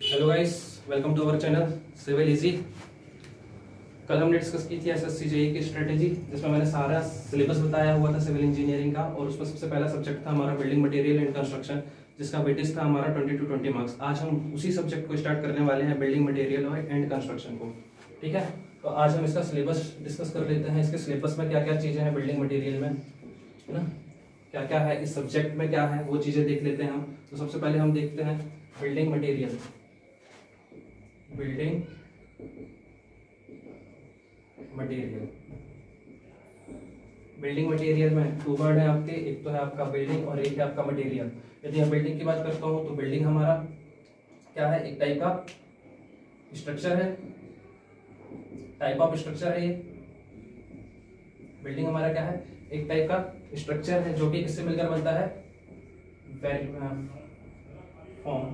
Hello guys, welcome to our channel civil easy. कल हमने discuss की थी एसएससी जेईई की स्ट्रेटेजी, जिसमें मैंने सारा सिलेबस बताया हुआ था सिविल इंजीनियरिंग का, और उसमें सबसे पहला सब्जेक्ट था हमारा बिल्डिंग मटेरियल एंड कंस्ट्रक्शन, जिसका वेटेज था हमारा 20 to 20 मार्क्स। आज हम उसी सब्जेक्ट को स्टार्ट करने वाले हैं, बिल्डिंग मटेरियल एंड कंस्ट्रक्शन को। ठीक है, तो आज हम इसका सिलेबस डिस्कस कर लेते हैं। इसके सिलेबस में क्या क्या चीज़ें हैं बिल्डिंग मटेरियल में, है ना, क्या क्या है इस सब्जेक्ट में, क्या है वो चीज़ें देख लेते हैं हम। तो सबसे पहले हम देखते हैं building material. Building material, building material में दो वर्ड है आपके, एक तो है आपका बिल्डिंग और एक है आपका मटेरियल। यदि मैं बिल्डिंग की बात करता हूँ तो बिल्डिंग हमारा क्या है, एक टाइप का स्ट्रक्चर है, टाइप ऑफ स्ट्रक्चर है ये। बिल्डिंग हमारा क्या है, एक टाइप का स्ट्रक्चर है जो कि किससे मिलकर बनता है, form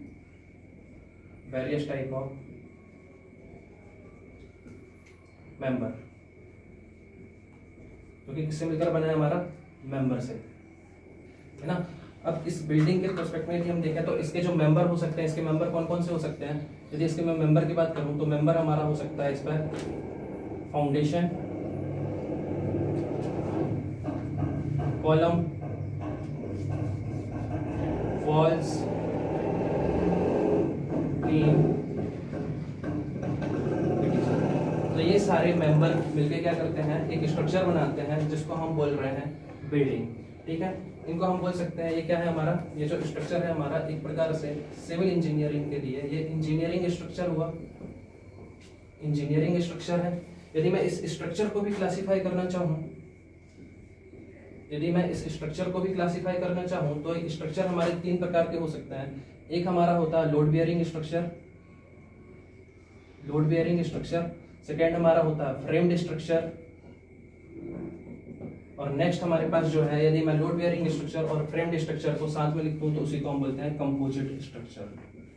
various type of member, जो कि किससे मिलकर बना है, हमारा मेंबर से, है ना। अब इस बिल्डिंग के पर्सपेक्टिव में हम देखें तो इसके जो मेंबर हो सकते हैं, इसके मेंबर कौन कौन से हो सकते हैं। यदि इसके मैं मेंबर की बात करूं तो मेंबर हमारा हो सकता है इस पर फाउंडेशन, कॉलम, वॉल्स, बीम। तो ये सारे मेंबर मिलके क्या करते हैं, एक स्ट्रक्चर बनाते हैं जिसको हम बोल रहे हैं बिल्डिंग। ठीक है, इनको हम बोल सकते हैं, ये क्या है हमारा, ये जो स्ट्रक्चर है हमारा एक प्रकार से सिविल इंजीनियरिंग के लिए ये इंजीनियरिंग स्ट्रक्चर हुआ, इंजीनियरिंग स्ट्रक्चर है। यदि मैं इस स्ट्रक्चर को भी क्लासिफाई करना चाहूँ, यदि मैं इस स्ट्रक्चर को भी क्लासिफाई करना चाहूँ तो स्ट्रक्चर हमारे तीन प्रकार के हो सकते हैं। एक हमारा होता है load bearing structure, load bearing structure. Second हमारा होता है फ्रेम्ड स्ट्रक्चर, और नेक्स्ट हमारे पास जो है, यदि मैं लोड बियरिंग स्ट्रक्चर और फ्रेम्ड स्ट्रक्चर को साथ में लिखता हूँ तो उसी को हम बोलते हैं composite structure.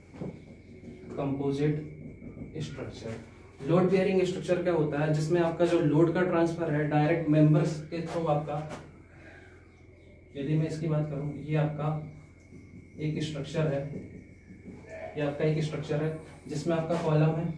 Composite structure, load bearing structure क्या होता है, जिसमें आपका जो लोड का ट्रांसफर है डायरेक्ट मेंबर्स के थ्रू आपका, यदि मैं इसकी बात करूं, ये आपका एक स्ट्रक्चर है, ये आपका एक स्ट्रक्चर है जिसमें आपका कॉलम है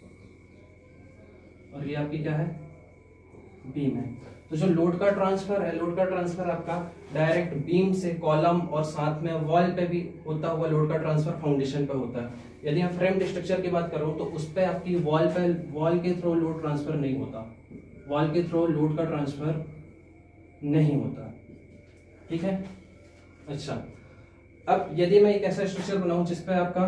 और ये आपकी क्या है, बीम है। तो जो लोड का ट्रांसफर है, लोड का ट्रांसफर आपका डायरेक्ट बीम से कॉलम और साथ में वॉल पे भी होता हुआ लोड का ट्रांसफर फाउंडेशन पे होता है। यदि मैं फ्रेम्ड स्ट्रक्चर की बात करूं तो उस पे आपकी वॉल के थ्रू लोड ट्रांसफर नहीं होता, वॉल के थ्रू लोड का ट्रांसफर नहीं होता। ठीक है, अच्छा, अब यदि मैं एक ऐसा स्ट्रक्चर बनाऊं जिसपे आपका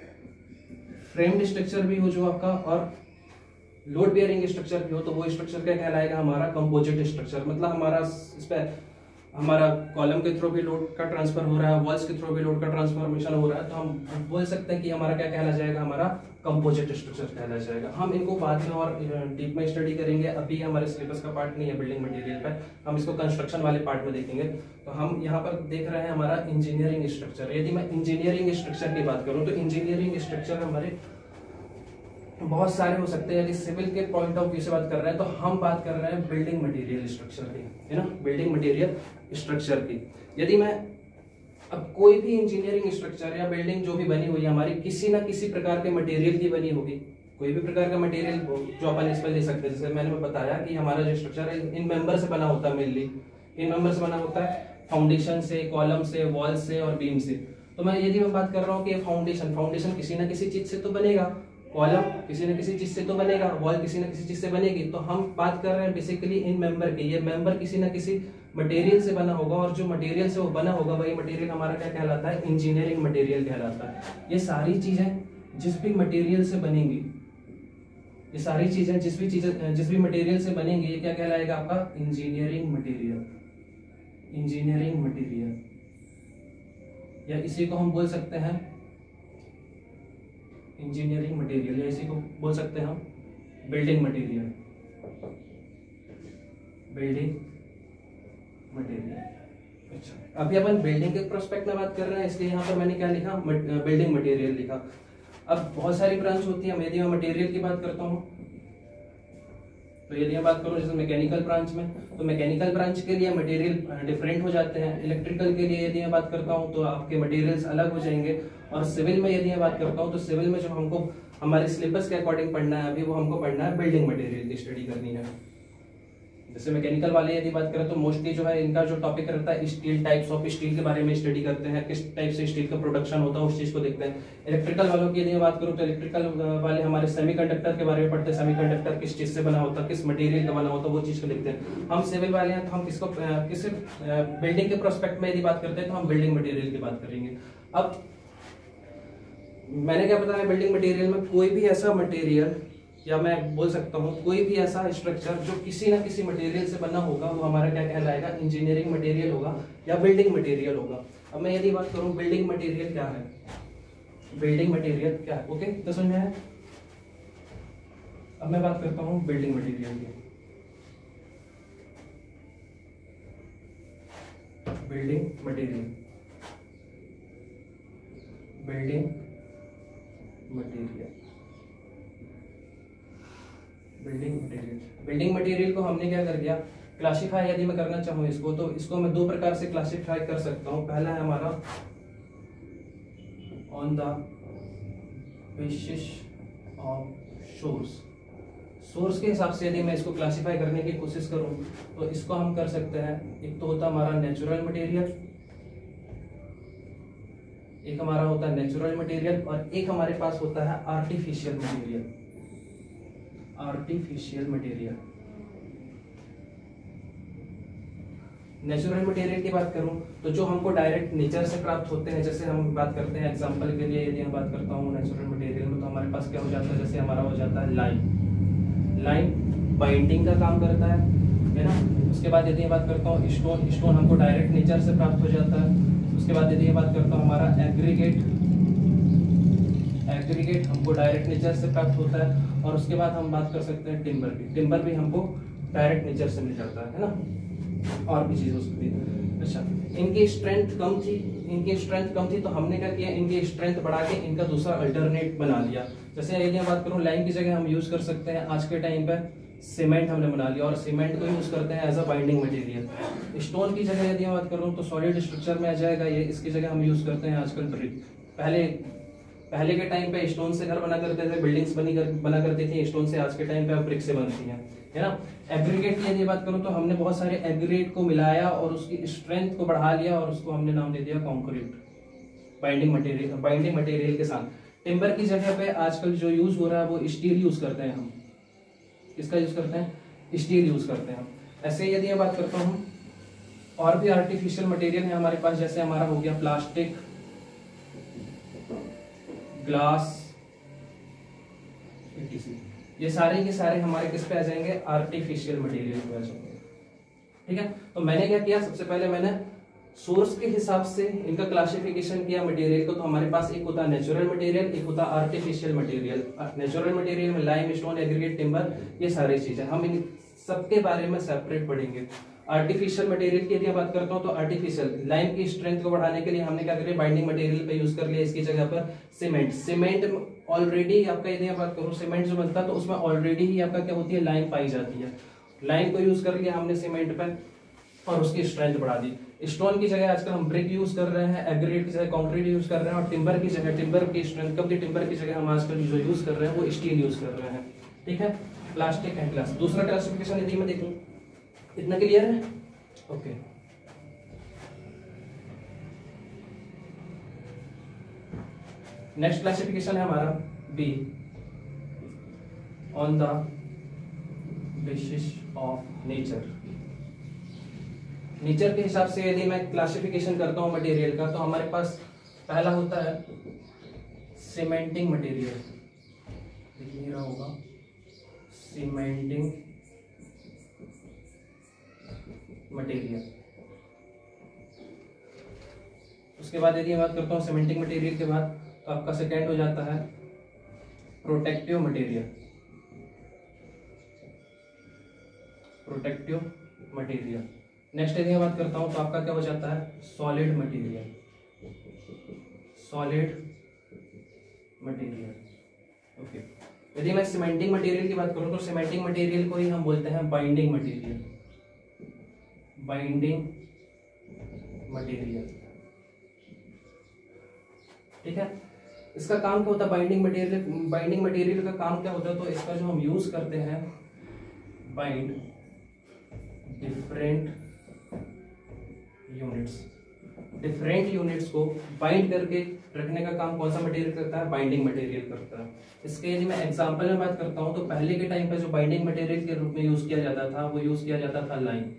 फ्रेम्ड स्ट्रक्चर भी हो जो आपका और लोड बियरिंग स्ट्रक्चर भी हो, तो वो स्ट्रक्चर क्या कहलाएगा, हमारा कंपोजिट स्ट्रक्चर। मतलब हमारा इस पे हमारा कॉलम के थ्रू भी लोड का ट्रांसफर हो रहा है, वॉल्स के थ्रू भी लोड का ट्रांसफॉर्मेशन हो रहा है, तो हम बोल सकते हैं कि हमारा क्या कहला जाएगा, हमारा कंपोजिट स्ट्रक्चर कहला जाएगा। हम इनको बाद में और डीप में स्टडी करेंगे, अभी हमारे सिलेबस का पार्ट नहीं है बिल्डिंग मटेरियल पर, हम इसको कंस्ट्रक्शन वाले पार्ट में देखेंगे। तो हम यहाँ पर देख रहे हैं हमारा इंजीनियरिंग स्ट्रक्चर। यदि मैं इंजीनियरिंग स्ट्रक्चर की बात करूँ तो इंजीनियरिंग स्ट्रक्चर हमारे बहुत सारे हो सकते हैं। यदि सिविल के पॉइंट ऑफ व्यू से बात कर रहे हैं तो हम बात कर रहे हैं बिल्डिंग मटेरियल स्ट्रक्चर की, है ना, बिल्डिंग मटेरियल स्ट्रक्चर की। यदि मैं अब कोई भी इंजीनियरिंग स्ट्रक्चर या बिल्डिंग जो भी बनी हुई है हमारी, किसी ना किसी प्रकार के मटेरियल की बनी होगी, कोई भी प्रकार का मटेरियल जो अपन इस पर ले सकते हैं। जैसे मैंने बताया कि हमारा जो स्ट्रक्चर है इन मेंबर से बना होता है, मेनली इन मेंबर से बना होता है, फाउंडेशन से, कॉलम से, वॉल से और बीम से। तो मैं यदि मैं बात कर रहा हूँ कि फाउंडेशन किसी ना किसी चीज से तो बनेगा, कॉलम किसी न किसी चीज से तो बनेगा, वॉल किसी न किसी चीज से बनेगी। तो हम बात कर रहे हैं बेसिकली इन मेंबर की। ये मेंबर किसी न किसी मटेरियल से बना होगा, और जो मटेरियल से वो बना होगा वही मटेरियल हमारा क्या कहलाता है, इंजीनियरिंग मटेरियल कहलाता है। ये सारी चीजें जिस भी मटेरियल से बनेंगी, ये सारी चीजें जिस भी मटेरियल से बनेंगी, ये क्या कहलाएगा, आपका इंजीनियरिंग मटेरियल। इंजीनियरिंग मटेरियल, या इसी को हम बोल सकते हैं इंजीनियरिंग मटेरियल, या इसी को बोल सकते हैं हम बिल्डिंग मटेरियल। बिल्डिंग मटेरियल, अच्छा, अभी अपन बिल्डिंग के प्रोस्पेक्ट में बात कर रहे हैं, इसलिए यहाँ पर मैंने क्या लिखा, बिल्डिंग मटेरियल लिखा। अब बहुत सारी ब्रांच होती है। यदि मैं मटेरियल की बात करता हूँ तो यदि मैं बात करूँ जैसे मैकेनिकल ब्रांच में, तो मैकेनिकल ब्रांच के लिए मटेरियल डिफरेंट हो जाते हैं। इलेक्ट्रिकल के लिए यदि मैं बात करता हूँ तो आपके मटेरियल्स अलग हो जाएंगे। और सिविल में यदि मैं बात करता हूँ तो सिविल में जो हमको हमारे सिलेबस के अकॉर्डिंग पढ़ना है अभी, वो हमको पढ़ना है बिल्डिंग मटेरियल की स्टडी करनी है। जैसे मैकेनिकल वाले यदि बात करें तो मोस्टली जो है इनका जो टॉपिक रहता है स्टील, टाइप्स ऑफ स्टील के बारे में स्टडी करते हैं, किस टाइप से स्टील का प्रोडक्शन होता है उस चीज को देखते हैं। इलेक्ट्रिकल वालों की यदि मैं बात करूं तो इलेक्ट्रिकल वाले हमारे सेमीकंडक्टर के बारे में पढ़ते हैं, सेमीकंडक्टर किस चीज से बना होता है, किस मटेरियल का बना होता है, वो चीज को देखते हैं। हम सिविल वाले हैं तो हम किसको किस बिल्डिंग के प्रोस्पेक्ट में यदि बात करते हैं तो हम बिल्डिंग मटेरियल की बात करेंगे। अब मैंने क्या बताया, बिल्डिंग मटेरियल में कोई भी ऐसा मटेरियल, या मैं बोल सकता हूँ कोई भी ऐसा स्ट्रक्चर जो किसी ना किसी मटेरियल से बना होगा, वो हमारा क्या कहलाएगा, इंजीनियरिंग मटेरियल होगा या बिल्डिंग मटेरियल होगा। अब मैं यदि बात करूँ बिल्डिंग मटेरियल क्या है, बिल्डिंग मटेरियल क्या है, ओके तो समझ में आया। अब मैं बात करता हूँ बिल्डिंग मटेरियल की। Building material, building material, building material को हमने क्या कर दिया, क्लासिफाई यदि मैं करना चाहूँ इसको, तो इसको मैं दो प्रकार से क्लासिफाई कर सकता हूँ। पहला है हमारा on the basis of source. Source के हिसाब से यदि मैं इसको क्लासिफाई करने की कोशिश करूँ तो इसको हम कर सकते हैं, एक तो होता है हमारा नेचुरल मटेरियल, एक हमारा होता है नेचुरल मटेरियल, और एक हमारे पास होता है artificial material. Artificial material, natural material की बात करूं तो जो हमको डायरेक्ट नेचर से प्राप्त होते हैं, जैसे हम बात करते हैं एग्जांपल के लिए यदि मैं बात करता हूं नेचुरल मटेरियल में, तो हमारे पास क्या हो जाता है, जैसे हमारा हो जाता है लाइम। लाइम बाइंडिंग का काम करता है ना। उसके बाद यदि मैं बात करता हूँ स्टोन, स्टोन हमको डायरेक्ट नेचर से प्राप्त हो जाता है। उसके बाद यदि मैं बात करता हूँ हमारा एग्रीगेट, एग्रीगेट हमको डायरेक्ट नेचर से प्राप्त होता है। और उसके बाद हम बात कर सकते हैं टिम्बर की, टिम्बर भी हमको डायरेक्ट नेचर से मिल जाता है ना, और भी चीजों से भी। अच्छा, इनकी स्ट्रेंथ कम थी, इनकी स्ट्रेंथ कम थी तो हमने क्या किया, इनकी स्ट्रेंथ बढ़ा के इनका दूसरा अल्टरनेट बना लिया। जैसे यदि मैं बात करूँ लाइम की जगह हम यूज कर सकते हैं आज के टाइम पे सीमेंट हमने बना लिया, और सीमेंट को यूज करते हैं as a binding material. Stone की जगह यदि मैं बात करूँ तो सॉलिड स्ट्रक्चर में आ जाएगा ये, इसकी जगह हम यूज करते हैं आजकल ब्रिक। पहले के टाइम पे स्टोन से घर बना करते थे, बिल्डिंग्स बना करती थी स्टोन से, आज के टाइम पे अब ब्रिक से बनती हैं, है ना। एग्रीगेट की यदि बात करूं तो हमने बहुत सारे एग्रीगेट को मिलाया और उसकी स्ट्रेंथ को बढ़ा लिया और उसको हमने नाम दे दिया कंक्रीट, बाइंडिंग मटेरियल के साथ। टिम्बर की जगह पे आजकल जो यूज हो रहा है वो स्टील यूज करते हैं हम। किसका यूज करते हैं, स्टील यूज करते हैं। ऐसे यदि मैं बात करता हूँ और भी आर्टिफिशियल मटेरियल है हमारे पास, जैसे हमारा हो गया प्लास्टिक, ग्लास, ये सारे के सारे हमारे किस पे आ जाएंगे, आर्टिफिशियल मटेरियल पे आ जाएंगे। ठीक है, तो मैंने क्या किया, सबसे पहले मैंने सोर्स के हिसाब से इनका क्लासिफिकेशन किया मटेरियल को। तो हमारे पास एक होता है नेचुरल मटेरियल, एक होता है आर्टिफिशियल मटेरियल। नेचुरल मटेरियल में लाइम, स्टोन, एग्रीगेट, टिम्बर, ये सारी चीजें हम इन सबके बारे में सेपरेट पढ़ेंगे। आर्टिफिशियल मटेरियल की यदि बात करता हूँ तो आर्टिफिशियल लाइम की स्ट्रेंथ को बढ़ाने के लिए हमने क्या करिए, बाइंडिंग मटेरियल पे यूज कर लिया, इसकी जगह पर सीमेंट। सीमेंट ऑलरेडी आपका यदि बात करूँ सीमेंट जो बनता है तो उसमें ऑलरेडी ही आपका क्या होती है, लाइम पाई जाती है। लाइम को यूज कर लिया हमने सीमेंट पे और उसकी स्ट्रेंथ बढ़ा दी। स्टोन की जगह आजकल हम ब्रिक यूज कर रहे हैं, एग्रीगेट की जगह कंक्रीट यूज कर रहे हैं, और टिम्बर की जगह, टिम्बर की स्ट्रेंथ कम थी, टिम्बर की जगह हम आजकल जो यूज कर रहे हैं वो स्टील यूज कर रहे हैं। ठीक है, प्लास्टिक एंड ग्लास। दूसरा क्लासिफिकेशन यदि मैं देखूं, इतना क्लियर है, ओके। नेक्स्ट क्लासिफिकेशन है हमारा B, on the basis of nature. Nature के हिसाब से यदि मैं क्लासिफिकेशन करता हूं मटेरियल का, तो हमारे पास पहला होता है सीमेंटिंग मटेरियल, देखिए रहा होगा सीमेंटिंग मटेरियल। उसके बाद यदि मैं बात करता हूँ सीमेंटिंग मटेरियल के बाद, तो आपका सेकेंड हो जाता है protective material, protective material. Next यदि मैं बात करता हूँ तो आपका क्या हो जाता है, solid material, solid material, okay. यदि मैं सीमेंटिंग मटेरियल की बात करूं तो सीमेंटिंग मटेरियल को ही हम बोलते हैं बाइंडिंग मटेरियल, बाइंडिंग मटेरियल। ठीक है, इसका काम क्या होता है बाइंडिंग मटेरियल, बाइंडिंग मटेरियल का काम क्या होता है, तो इसका जो हम यूज करते हैं bind different units, different units को बाइंड करके रखने का काम कौन सा मटेरियल करता है, बाइंडिंग मटेरियल करता है। इसके यदि मैं एग्जांपल में बात करता हूं तो पहले के टाइम पे जो बाइंडिंग मटेरियल के रूप में यूज किया जाता था वो यूज किया जाता था लाइम।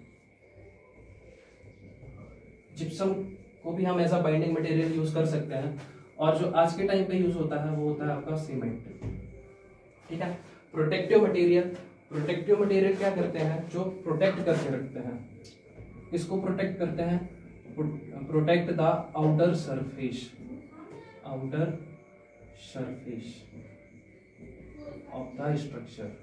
जिप्सम को भी हम ऐसा बाइंडिंग मटेरियल यूज कर सकते हैं, और जो आज के टाइम पे यूज होता है वो होता है आपका सीमेंट। ठीक है, प्रोटेक्टिव मटेरियल, प्रोटेक्टिव मटेरियल क्या करते हैं, जो प्रोटेक्ट करके रखते हैं, इसको प्रोटेक्ट करते हैं, protect the outer surface, outer surface of the structure,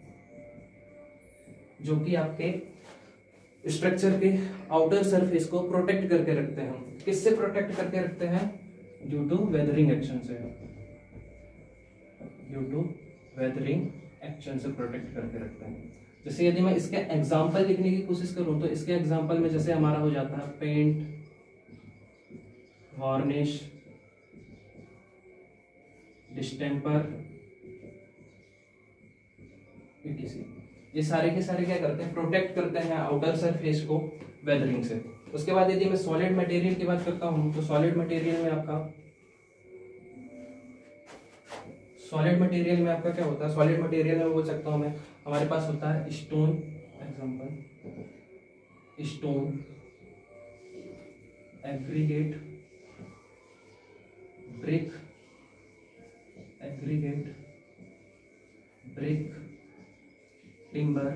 जो कि आपके स्ट्रक्चर के आउटर सरफेस को प्रोटेक्ट करके रखते हैं। किससे प्रोटेक्ट करके रखते हैं, ड्यू टू वेदरिंग एक्शन से, ड्यू टू वेदरिंग एक्शन से प्रोटेक्ट करके रखते हैं। जैसे यदि मैं इसके एग्जांपल लिखने की कोशिश करूं तो इसके एग्जांपल में जैसे हमारा हो जाता है पेंट, वार्निश, डिस्टेम्पर, etc। ये सारे के सारे क्या करते हैं, प्रोटेक्ट करते हैं आउटर सरफेस को वेदरिंग से। उसके बाद यदि मैं सॉलिड मटेरियल की बात करता हूं तो सॉलिड मटेरियल में आपका क्या होता है, सॉलिड मटेरियल में बोल सकता हूं मैं, हमारे पास होता है stone, example stone, aggregate, brick, aggregate, brick, timber,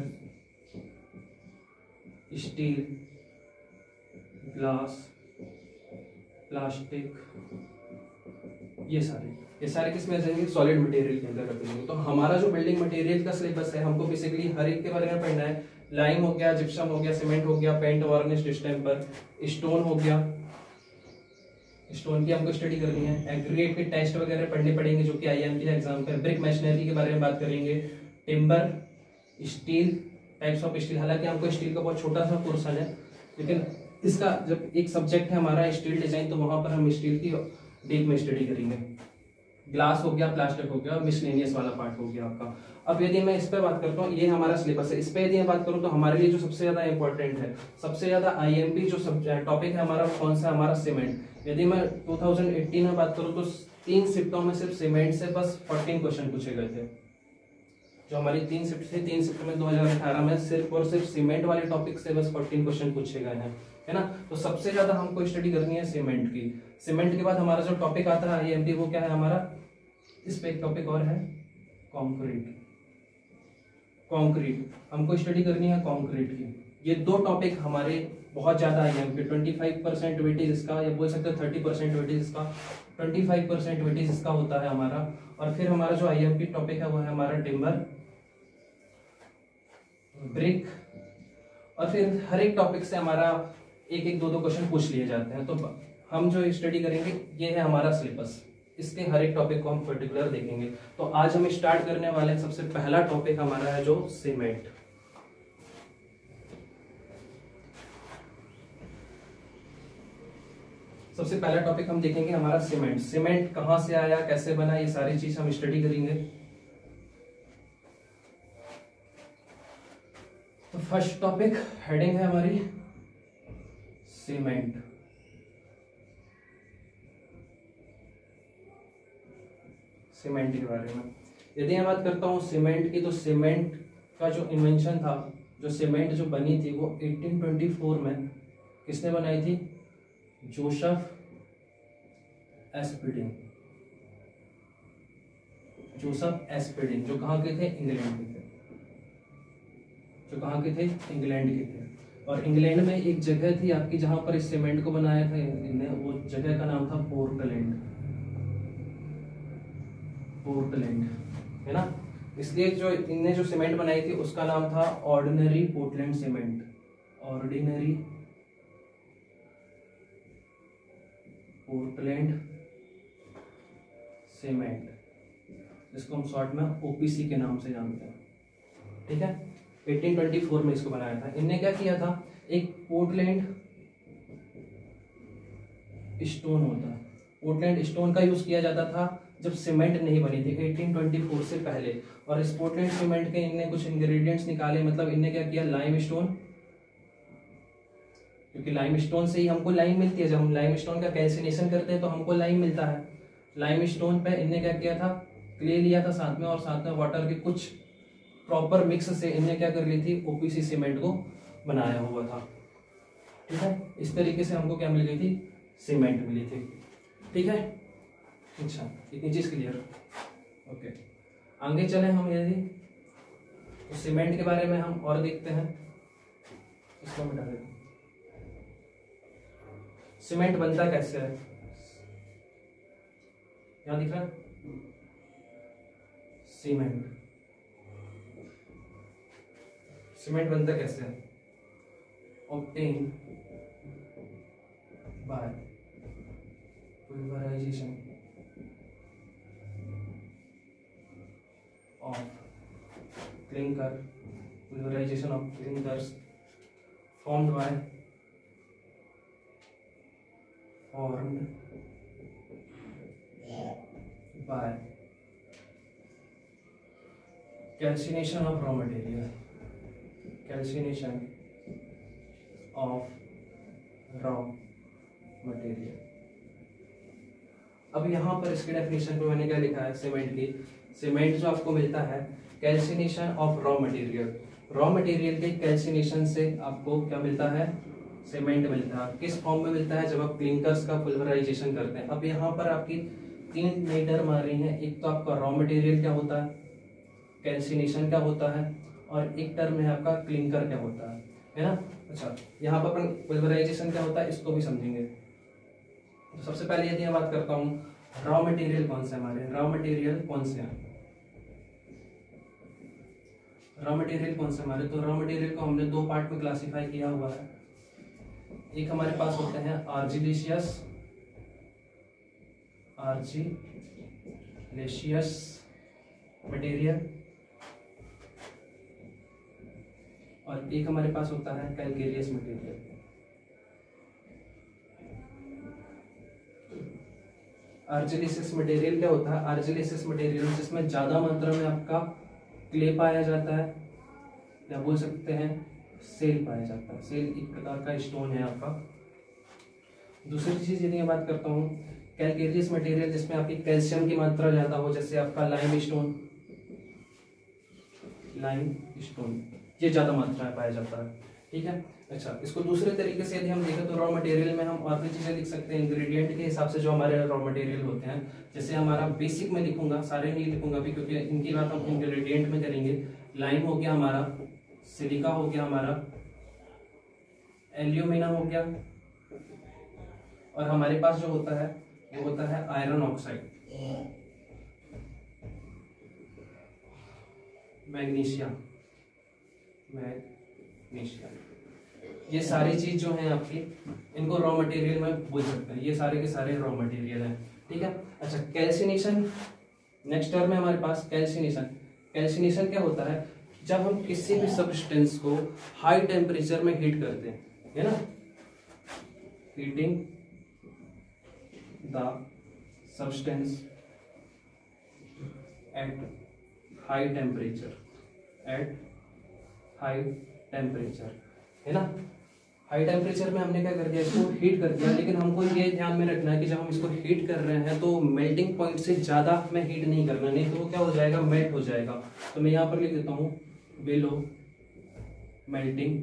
steel, glass, plastic, ये सारे किस में आ जाएंगे, सॉलिड मटेरियल के अंदर कर देंगे। तो हमारा जो बिल्डिंग मटेरियल का सिलेबस है, हमको बेसिकली हर एक के बारे में पढ़ना है। लाइम हो गया, जिप्सम हो गया, सीमेंट हो गया, पेंट, वार्निश, डिस्टेम्पर, स्टोन हो गया, स्टोन की हमको स्टडी करनी है। एग्रीगेट के टेस्ट वगैरह पढ़ने पड़ेंगे जो कि आईएमपी एग्जाम पे। ब्रिक मशीनरी के बारे में बात करेंगे। Timber, steel, types of steel, हालांकि हमको स्टील का बहुत छोटा सा पोर्शन है, लेकिन इसका जब एक सब्जेक्ट है हमारा स्टील डिजाइन, तो वहां पर हम स्टील की डीप में स्टडी करेंगे। ग्लास हो गया, प्लास्टिक हो गया, मिसलेनियस वाला पार्ट हो गया आपका। अब यदि मैं इस पे बात करता हूँ, ये हमारा सिलेबस है। इस पे यदि मैं बात करूँ तो हमारे लिए जो सबसे ज्यादा इंपॉर्टेंट है, सबसे ज्यादा आईएमपी जो टॉपिक है हमारा, कौन सा, हमारा सीमेंट। यदि मैं 2018 में बात करूँ तो 3 शिफ्टों में सिर्फ सीमेंट से बस 14 क्वेश्चन पूछे गए थे। जो हमारी 3 शिफ्ट थी, 3 शिफ्ट में 2018 में सिर्फ और सिर्फ सीमेंट वाले टॉपिक से बस 14 क्वेश्चन पूछे गए हैं, है ना। तो सबसे ज्यादा हमको स्टडी करनी है सीमेंट की। सीमेंट के बाद हमारा जो टॉपिक आता है आईएमपी, वो क्या है हमारा, इस पे एक टॉपिक और है, कंक्रीट। कंक्रीट हमको स्टडी करनी है कंक्रीट की। ये 2 टॉपिक हमारे बहुत ज्यादा आईएमपी, 25% वेटेज इसका, या बोल सकते हैं 30% वेटेज इसका, 25% वेटेज इसका होता है हमारा। और फिर हमारा जो आईएमपी टॉपिक है वो है हमारा टिम्बर, ब्रिक, और फिर हर एक टॉपिक से हमारा 1-2 क्वेश्चन पूछ लिए जाते हैं। तो हम जो स्टडी करेंगे ये है हमारा सिलेबस, इसके हर एक टॉपिक को हम पर्टिकुलर देखेंगे। तो आज हम स्टार्ट करने वाले हैं, सबसे पहला टॉपिक हमारा है जो सीमेंट। सबसे पहला टॉपिक हम देखेंगे हमारा सीमेंट। सीमेंट कहां से आया, कैसे बना, ये सारी चीज हम स्टडी करेंगे। तो फर्स्ट टॉपिक हेडिंग है हमारी सीमेंट। सीमेंट के बारे में यदि मैं बात करता हूँ सीमेंट की, तो सीमेंट का जो इन्वेंशन था, जो सीमेंट जो बनी थी, वो 1824 में किसने बनाई थी, जोसेफ एस्पिडिंग। जोसेफ एस्पिडिंग जो कहाँ के थे, इंग्लैंड के थे, जो कहाँ के थे, इंग्लैंड के थे। और इंग्लैंड में एक जगह थी आपकी जहां पर इस सीमेंट को बनाया था इन्हें, वो जगह का नाम था पोर्टलैंड, पोर्टलैंड, है ना। इसलिए जो इनने जो सीमेंट बनाई थी उसका नाम था ordinary Portland cement, ordinary Portland cement. जिसको हम शॉर्ट में ओपीसी के नाम से जानते हैं। ठीक है, 1824 में इसको बनाया था। इनने क्या किया था, एक पोर्टलैंड स्टोन होता है, पोर्टलैंड स्टोन का यूज किया जाता था जब सीमेंट नहीं बनी थी 1824 से पहले। और इस पोर्टलैंड सीमेंट के इनने कुछ इंग्रेडिएंट्स निकाले, मतलब इनने क्या किया, लाइम स्टोन, क्योंकि लाइम स्टोन से ही हमको लाइम मिलती है, जब हम लाइम स्टोन का कैल्सिनेशन करते हैं तो हमको लाइम मिलता है। लाइम स्टोन पे इनने क्या किया था, क्ले लिया था साथ में, और साथ में वाटर के कुछ प्रॉपर मिक्स से इनने क्या कर ली थी, ओपीसी सीमेंट को बनाया हुआ था। ठीक है, इस तरीके से हमको क्या मिल गई थी, सीमेंट मिली थी। ठीक है, अच्छा इतनी चीज क्लियर। ओके, आगे चले हम, यदि तो सीमेंट के बारे में हम और देखते हैं। इसको मिटा देते हैं। सीमेंट बनता कैसे है, यहाँ दिख रहा है सीमेंट बनता कैसे है, obtain by pulverization of clinker, pulverization of clinkers formed by calcination of raw material, calcination of raw material। अब यहाँ पर इसके डेफिनेशन पे मैंने क्या लिखा है, सीमेंट की, सीमेंट जो आपको मिलता है calcination of raw material, raw material के कैल्सिनेशन से आपको क्या मिलता है, सीमेंट मिलता है। किस फॉर्म में मिलता है, जब आप क्लिंकर्स का पुल्वराइजेशन करते हैं। अब यहाँ पर आपकी तीन नई टर्म आ रही हैं, एक तो आपका रॉ मटेरियल क्या होता है, कैल्सिनेशन क्या होता है, और एक टर्म है आपका क्लिंकर क्या होता है ना। अच्छा, यहाँ पर अपन पुल्वराइजेशन क्या होता है इसको भी समझेंगे। तो सबसे पहले यदि मैं बात करता हूँ रॉ मटेरियल कौन से हमारे, रॉ मटेरियल कौन से हैं, रॉ मटेरियल कौन से हमारे, तो रॉ मटेरियल को हमने दो पार्ट में क्लासिफाई किया हुआ है। एक हमारे पास होते हैं आर्जिलेशियस मटेरियल, और एक हमारे पास होता है कैलकेरियस मटेरियल। आर्जिलेशियस मटेरियल क्या होता है, आर्जिलेशियस मटेरियल जिसमें ज्यादा मात्रा में आपका क्ले पाया जाता है, या बोल सकते हैं सेल पाया जाता है। सेल एक प्रकार का स्टोन है आपका। दूसरी चीज यदि मैं बात करता हूँ कैलकेरियस मटेरियल, जिसमें आपकी कैल्शियम की मात्रा ज्यादा हो, जैसे आपका लाइम स्टोन, ये ज्यादा मात्रा में पाया जाता है। ठीक है, अच्छा इसको दूसरे तरीके से यदि हम देखें तो रॉ मटेरियल में हम और भी चीजें लिख सकते हैं इंग्रेडिएंट के हिसाब से जो हमारे रॉ मटेरियल होते हैं। जैसे हमारा बेसिक में लिखूंगा, सारे नहीं लिखूंगा अभी क्योंकि इनकी बात हम इंग्रेडिएंट में करेंगे। लाइम हो गया हमारा, सिलिका हो गया हमारा, एल्यूमिनियम हो गया, और हमारे पास जो होता है वो होता है आयरन ऑक्साइड, मैग्नीशियम। ये सारी चीज जो है आपकी, इनको रॉ मटेरियल में बोल सकते हैं, ये सारे के सारे रॉ मटेरियल हैं। ठीक है, अच्छा कैल्सिनेशन नेक्स्ट टर्म है हमारे पास, कैल्सिनेशन। कैल्सिनेशन क्या होता है, जब हम किसी भी सब्सटेंस को हाई टेम्परेचर में हीट करते हैं, है ना, heating the substance at high temperature, है ना। हाई टेम्परेचर में हमने क्या कर दिया, इसको हीट कर दिया, लेकिन हमको ये ध्यान में रखना है कि जब हम इसको हीट कर रहे हैं तो मेल्टिंग पॉइंट से ज़्यादा हमें हीट नहीं करना, नहीं तो वो क्या हो जाएगा, मेल्ट हो जाएगा। तो मैं यहाँ पर लिख देता हूँ बिलो मेल्टिंग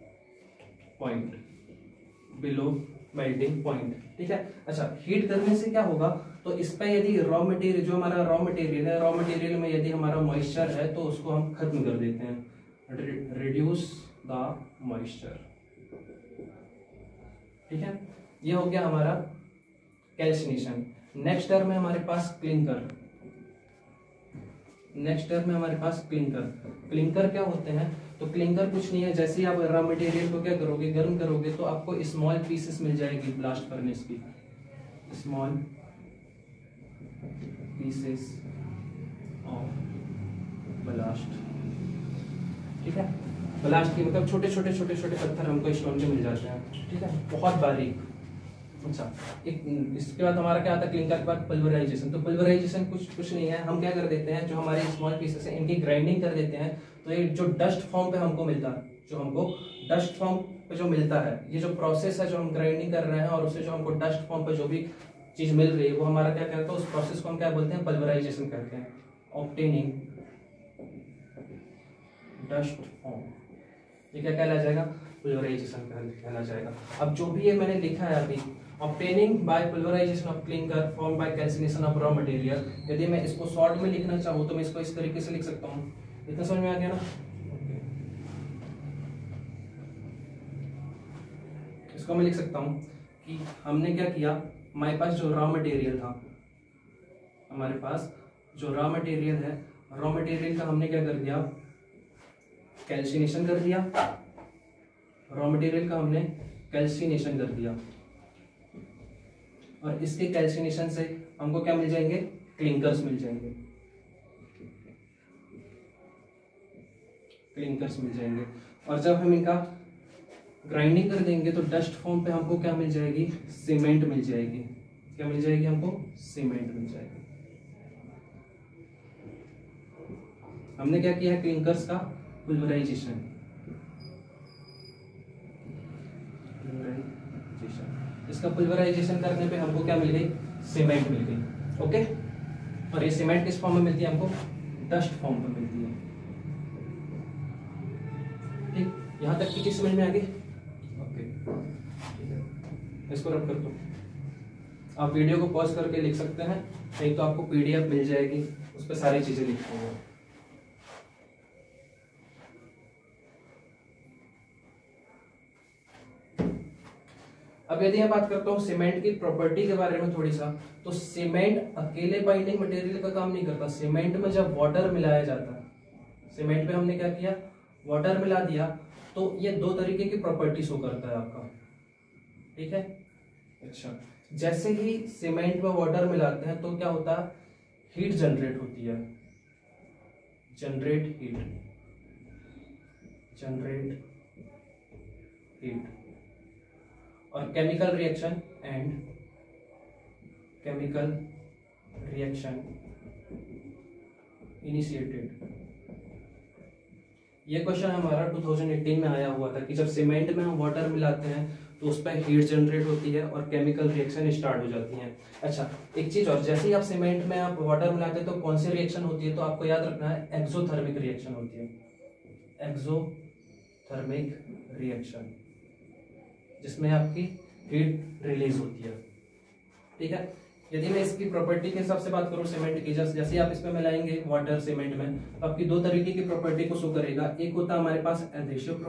पॉइंट, ठीक है। अच्छा, हीट करने से क्या होगा, तो इस पर यदि रॉ मटेरियल, जो हमारा रॉ मटेरियल है, रॉ मटेरियल में यदि हमारा मॉइस्चर है तो उसको हम खत्म कर देते हैं, रिड्यूस द मॉइस्चर। ठीक है, ये हो गया हमारा कैल्सिनेशन। नेक्स्ट टर्म है हमारे पास क्लिंकर। क्लिंकर क्या होते हैं, तो क्लिंकर कुछ नहीं है, जैसे आप रॉ मटेरियल को क्या करोगे, गर्म करोगे तो आपको स्मॉल पीसेस मिल जाएगी ब्लास्ट फर्नेस की, स्मॉल पीसेस ब्लास्ट। ठीक है, ब्लास्ट की मतलब छोटे छोटे छोटे छोटे पत्थर हमको स्टोन के मिल जाते हैं। ठीक है, बहुत बारीक। अच्छा, एक इसके बाद हमारा क्या आता है क्लिंकर के बाद पल्वराइजेशन। तो पल्वराइजेशन कुछ नहीं है, हम क्या कर देते हैं, जो हमारे स्मॉल पीसेस हैं इनकी ग्राइंडिंग कर देते हैं। तो ये जो डस्ट फॉर्म पे हमको मिलता है, जो हमको डस्ट फॉर्म पे जो मिलता है, ये जो प्रोसेस है जो हम ग्राइंडिंग कर रहे हैं और उससे जो हमको डस्ट फॉर्म पे जो भी चीज मिल रही है वो हमारा क्या कहता है, उस प्रोसेस को हम क्या बोलते हैं, पल्वराइजेशन करते हैं। ऑब्टेनिंग डस्ट फॉर्म, ये क्या कहला जाएगा, पल्वराइजेशन कहला जाएगा। अब जो भी ये मैंने लिखा है अभी, obtaining by pulverization of clinker form by calcination of raw material, यदि मैं इसको शॉर्ट में लिखना चाहूँ तो मैं इसको इस तरीके से लिख सकता हूँ। इतना समझ में आ गया ना? इसको मैं लिख सकता हूँ कि हमने क्या किया, हमारे पास जो रॉ मटेरियल था, हमारे पास जो रॉ मटेरियल है, रॉ मटेरियल का हमने क्या कर दिया, कैल्सिनेशन कर दिया। रॉ मटेरियल का हमने कैल्सिनेशन कर दिया और इसके कैल्सिनेशन से हमको क्या मिल जाएंगे, क्लिंकर्स मिल जाएंगे। क्लिंकर्स मिल जाएंगे और जब हम इनका ग्राइंडिंग कर देंगे तो डस्ट फॉर्म पे हमको क्या मिल जाएगी, सीमेंट मिल जाएगी। क्या मिल जाएगी हमको, सीमेंट मिल जाएगी। हमने क्या किया है, क्लिंकर्स का पुल्वराइजेशन। इसका पुल्वराइजेशन करने पे हमको क्या मिल गई, सीमेंट मिल गई। ओके, और ये सीमेंट किस फॉर्म में मिलती है हमको, डस्ट फॉर्म में मिलती है। ठीक, यहां तक की चीज समझ में आ गई? ओके, ठीक है, इसको रब कर दो। आप वीडियो को पॉज करके लिख सकते हैं, नहीं तो आपको पीडीएफ मिल जाएगी, उस पर सारी चीजें लिखी हुई हैं। अब यदि मैं बात करता हूँ सीमेंट की प्रॉपर्टी के बारे में थोड़ी सा, तो सीमेंट अकेले बाइंडिंग मटेरियल का काम नहीं करता। सीमेंट में जब वाटर मिलाया जाता है, सीमेंट में हमने क्या किया, वाटर मिला दिया, तो ये दो तरीके की प्रॉपर्टी शो करता है आपका। ठीक है, अच्छा, जैसे ही सीमेंट में वाटर मिलाते हैं तो क्या होता है, हीट जनरेट होती है। जनरेट हीट और केमिकल रिएक्शन इनिशिएटेड। ये क्वेश्चन हमारा 2018 में आया हुआ था कि जब सीमेंट में हम वाटर मिलाते हैं तो उस पर हीट जनरेट होती है और केमिकल रिएक्शन स्टार्ट हो जाती है। अच्छा, एक चीज और, जैसे ही आप सीमेंट में आप वाटर मिलाते हैं तो कौन सी रिएक्शन होती है, तो आपको याद रखना है एक्सोथर्मिक रिएक्शन होती है। एक्सोथर्मिक रिएक्शन, जिसमें आपकी हीट रिलीज होती है। ठीक है, यदि मैं इसकी प्रॉपर्टी के हिसाब से बात करूं सीमेंट की, जैसे आप इसमें मिलाएंगे वाटर सीमेंट में, तो आपकी दो तरीके की प्रॉपर्टी को शो करेगा। एक होता है हमारे पास एडहेसिव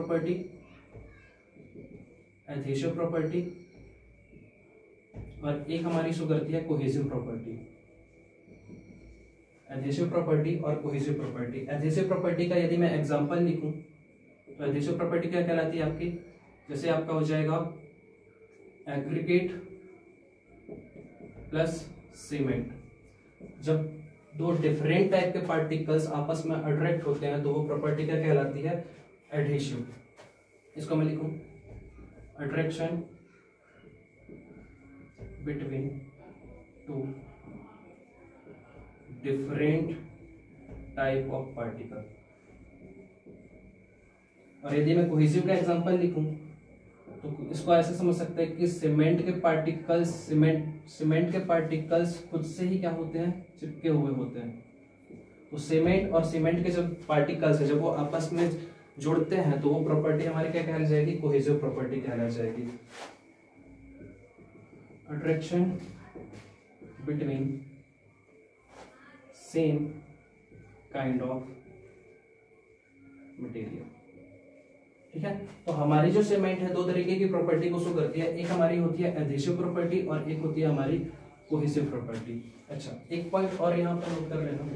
प्रॉपर्टी और एक हमारी शो करती है कोहेसिव प्रॉपर्टी। एडहेसिव प्रॉपर्टी और कोहेसिव प्रॉपर्टी। एडहेसिव प्रॉपर्टी का यदि मैं एग्जांपल लिखूं तो एडहेसिव प्रॉपर्टी क्या कहलाती है आपकी, जैसे आपका हो जाएगा एग्रीगेट प्लस सीमेंट। जब दो डिफरेंट टाइप के पार्टिकल्स आपस में अट्रैक्ट होते हैं तो वो प्रॉपर्टी क्या कहलाती है, एडहेसिव। इसको मैं लिखूं attraction between two different type of particle. और यदि मैं कोहेसिव का एग्जांपल लिखूं तो इसको ऐसे समझ सकते हैं कि सीमेंट के पार्टिकल्स खुद से ही क्या होते हैं, चिपके हुए होते हैं। तो सीमेंट और सीमेंट के जब पार्टिकल्स है जब वो आपस में जुड़ते हैं तो वो प्रॉपर्टी हमारी क्या कहलाई जाएगी, कोहेसिव प्रॉपर्टी कहलाई जाएगी। Attraction between same kind of material. ठीक है, तो हमारी जो सीमेंट है दो तरीके की प्रॉपर्टी को शो करती है। एक हमारी होती है एडहेसिव प्रॉपर्टी और एक होती है हमारी कोहेसिव प्रॉपर्टी। अच्छा, एक पॉइंट और यहां पर नोट कर लेना,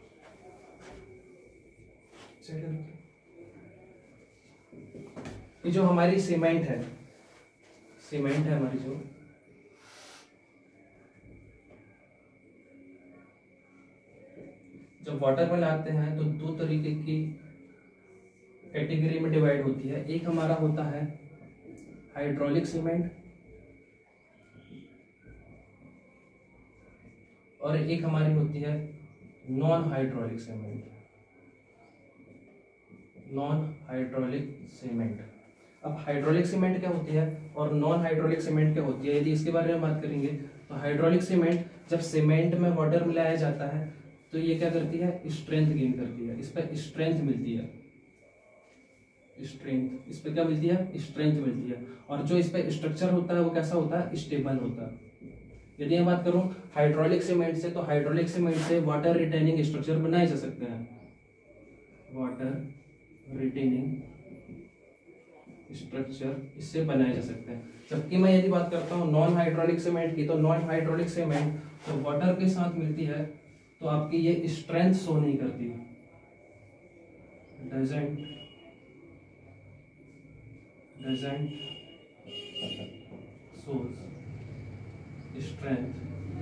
ये जो हमारी सीमेंट है हमारी जब वाटर में लाते हैं तो दो तरीके की कैटेगरी में डिवाइड होती है। एक हमारा होता है हाइड्रोलिक सीमेंट और एक हमारी होती है non hydraulic cement. Non hydraulic cement. अब हाइड्रोलिक सीमेंट क्या होती है और नॉन हाइड्रोलिक सीमेंट क्या होती है, यदि इसके बारे में बात करेंगे तो हाइड्रोलिक सीमेंट जब सीमेंट में वाटर मिलाया जाता है तो ये क्या करती है, स्ट्रेंथ गेन करती है, इस पर स्ट्रेंथ मिलती है, स्ट्रेंथ, इस पे क्या मिलती है, स्ट्रेंथ मिलती है। और जो इस पे स्ट्रक्चर होता है वो कैसा होता है, स्टेबल होता है। यदि मैं बात करूं हाइड्रोलिक सीमेंट से, तो हाइड्रोलिक सीमेंट से वाटर रिटेनिंग स्ट्रक्चर बनाए जा सकते हैं, वाटर रिटेनिंग स्ट्रक्चर इससे बनाए जा सकते हैं। जबकि मैं यदि बात करता हूँ नॉन हाइड्रोलिक सीमेंट की, तो नॉन हाइड्रोलिक सीमेंट तो वाटर के साथ मिलती है तो आपकी ये स्ट्रेंथ शो नहीं करती, doesn't shows strength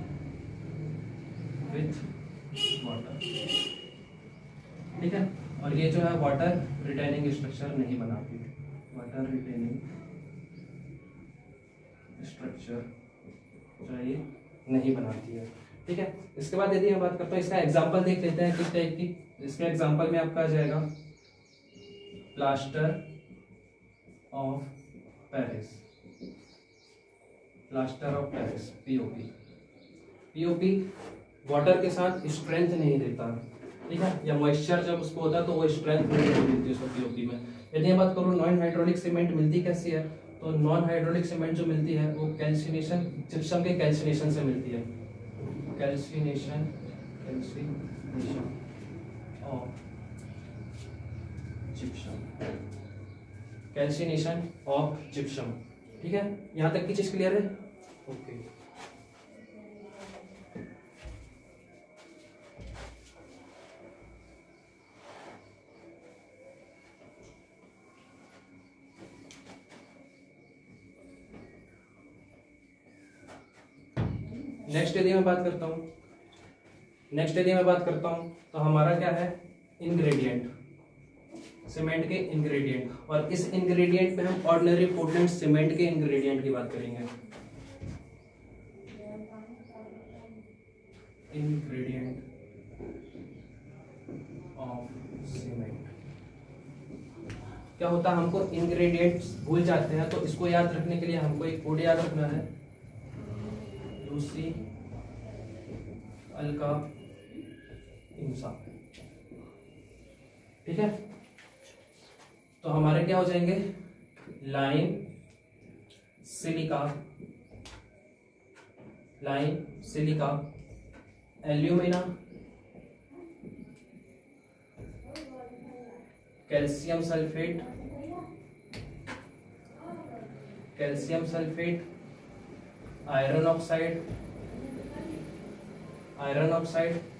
with water, ठीक है। और ये जो है वाटर रिटेनिंग स्ट्रक्चर नहीं बनाती, वाटर रिटेनिंग स्ट्रक्चर जो है ये नहीं बनाती है, ठीक है। इसके बाद यदि मैं बात करता हूँ, इसका एग्जांपल देख लेते हैं किस टाइप की। इसके एग्जांपल में आपका आ जाएगा plaster of Paris, plaster of Paris, POP. POP water के साथ स्ट्रेंथ नहीं देता, ठीक है, या मॉइस्चर जब उसको होता है तो वो स्ट्रेंथ नहीं देती उसको पीओपी में। यदि मैं बात करूँ नॉन हाइड्रोलिक सीमेंट मिलती कैसी है, तो नॉन हाइड्रोलिक सीमेंट जो मिलती है वो कैल्सिनेशन, जिप्सम के कैल्सिनेशन से मिलती है, calcination of gypsum, calcination of gypsum, ठीक है। यहां तक की चीज क्लियर है, ओके। नेक्स्ट यदि मैं बात करता हूं तो हमारा क्या है, इंग्रेडिएंट, सीमेंट के इंग्रेडिएंट। और इस इंग्रेडिएंट में हम ऑर्डिनरी पोर्टलैंड सीमेंट के इंग्रेडिएंट की बात करेंगे। इंग्रेडिएंट ऑफ सीमेंट क्या होता है, हमको इंग्रेडिएंट्स भूल जाते हैं तो इसको याद रखने के लिए हमको एक कोड याद रखना है, लूसी अल्का इंसा, ठीक है। तो हमारे क्या हो जाएंगे, lime silica alumina calcium sulphate iron oxide